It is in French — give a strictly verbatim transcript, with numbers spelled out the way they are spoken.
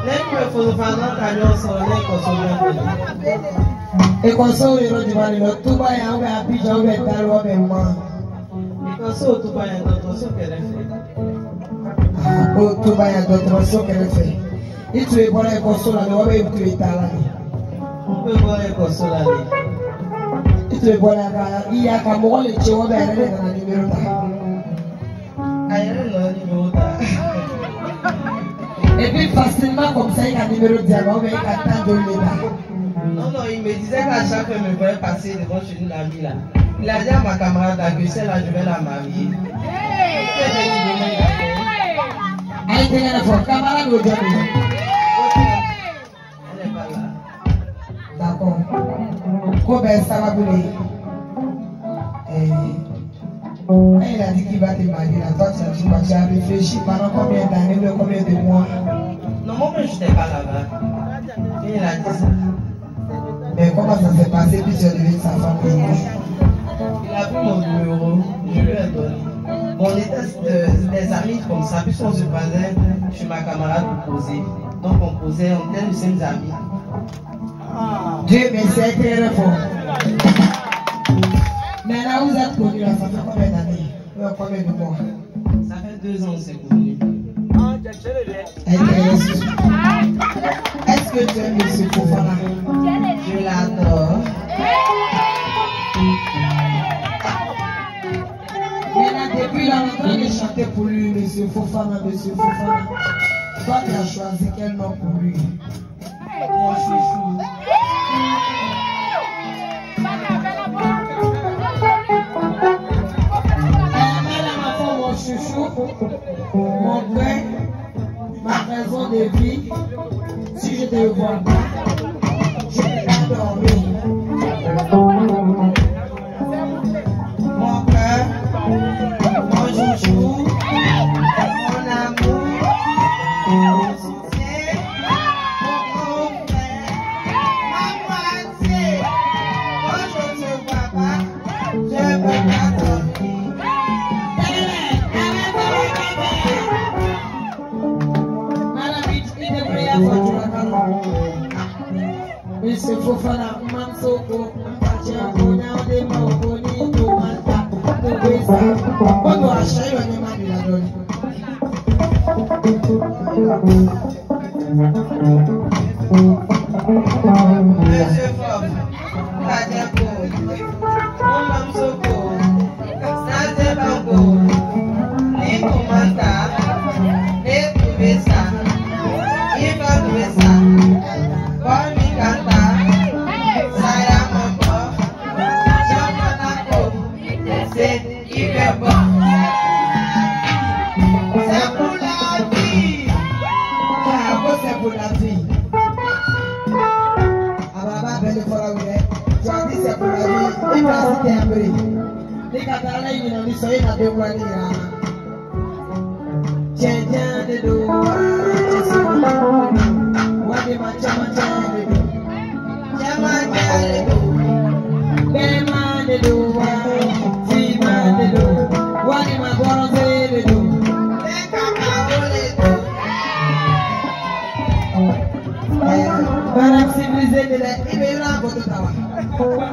E console ero di mani lo tu vai a un abito che talo per ma. E console tu vai a dottor so che le fai. O tu vai a dottor so che le fai. E tu e buona console lo vai tu italiani. Tu buona console lì. E tu e buona gara via camole ci vuole bene nella libertà. Hai la libertà. Et puis facilement comme ça il a numéro diamant mais il attend de l'état. Non, non, il me disait qu'à chaque fois, il me voyait passer devant chez nous la vie là. Il a dit à ma camarade que celle-là, je vais la marier. Elle était là, la camarade au diable. Elle n'est pas là. D'accord. Comment ça va vous dire? Elle a dit qu'il va te marier là. Toi, tu as réfléchi pendant combien d'années, combien de mois? Non, moi, je n'étais pas là-bas. Il a dit ça. Mais comment ça s'est passé puis tu as devenu sa femme aujourd'hui? Il a pris mon numéro, je lui ai donné. Bon, on était des amis comme ça, puisqu'on se basait chez ma camarade pour poser. Donc on posait, on était les mêmes amis. Dieu merci, c'est très fort. Mais là, vous êtes connus là, ça fait combien d'années? Combien de mois? Ça fait deux ans que c'est connu. Est-ce que tu aimes M. Fofana? Je l'adore. Maintenant, depuis là, on est en train de chanter pour lui, M. Fofana, M. Fofana. Toi, tu as choisi quel nom pour lui? Mon chouchou. Mon chouchou, mon frère, ma raison de vie. Si je te vois pas, je vais t'adormer. Mon cœur, mon chouchou, mon amour, mon soutien, mon frère, ma moitié. Quand je ne te vois pas, je vais t'adormer. Monsieur Fofana, Mansoko, Mpachako, Nyaude, Maokoni, Tomanta, Tobesa. Quando achei o animal de ladrão. Monsieur Fofana, Kajako, Mansoko, Nade Bango, Nikomanta, Netobesa, Iba Tobesa. Para civiliser, il est là, il est là,